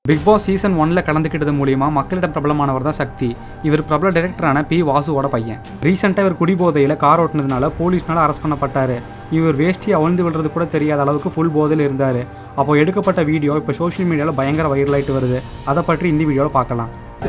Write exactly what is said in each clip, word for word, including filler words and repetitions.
Big Boss Season one கலந்துக்கிட்டது மூலியமா மக்களிடம் பிரபலமானவர் தான் சக்தி. இவர் பிரபல டைரக்டரான பி வாசுவோட பையன். ரீசெண்டா இவர் குடிபோதையில கார் ஓட்டுனதுனால போலீஸ்னால அரெஸ்ட் பண்ணப்பட்டாரு. இவர் வேஷ்டி அவிழ்ந்து விழுறது கூட தெரியாத அளவுக்கு ஃபுல் போதையில இருந்தாரு. அப்போ எடுக்கப்பட்ட வீடியோ இப்போ சோஷியல் மீடியால பயங்கர வைரல் ஆயிட்டு வருது. அதை பற்றி இந்த வீடியோல பார்க்கலாம்.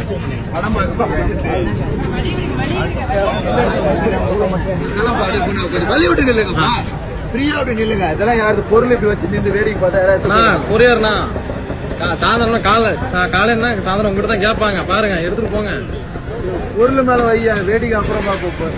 சாயந்தரம் காலை காலைன்னா சாயந்தரம் உங்ககிட்ட தான் கேட்பாங்க, பாருங்க எடுத்துட்டு போங்க. பொருள் மேல வையா, வேடிக்கை அப்புறமா கூப்பிடு.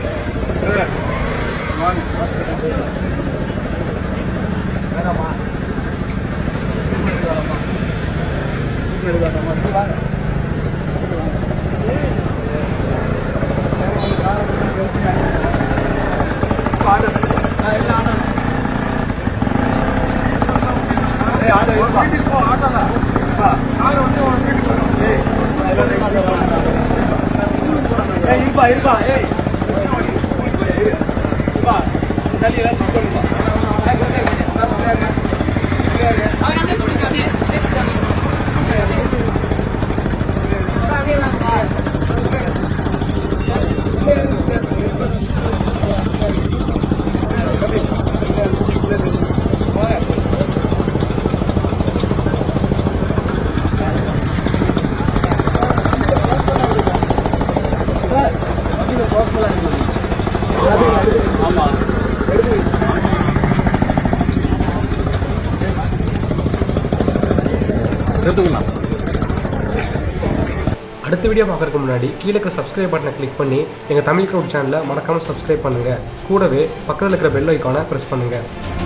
அடுத்த வீடியோ பார்க்கறதுக்கு முன்னாடி கீழே இருக்க சப்ஸ்கிரைப் பட்டனை கிளிக் பண்ணி எங்கள் தமிழ் க்ரௌட் சேனலை மறக்காமல் சப்ஸ்கிரைப் பண்ணுங்கள். கூடவே பக்கத்தில் இருக்கிற பெல் ஐக்கானை ப்ரெஸ் பண்ணுங்கள்.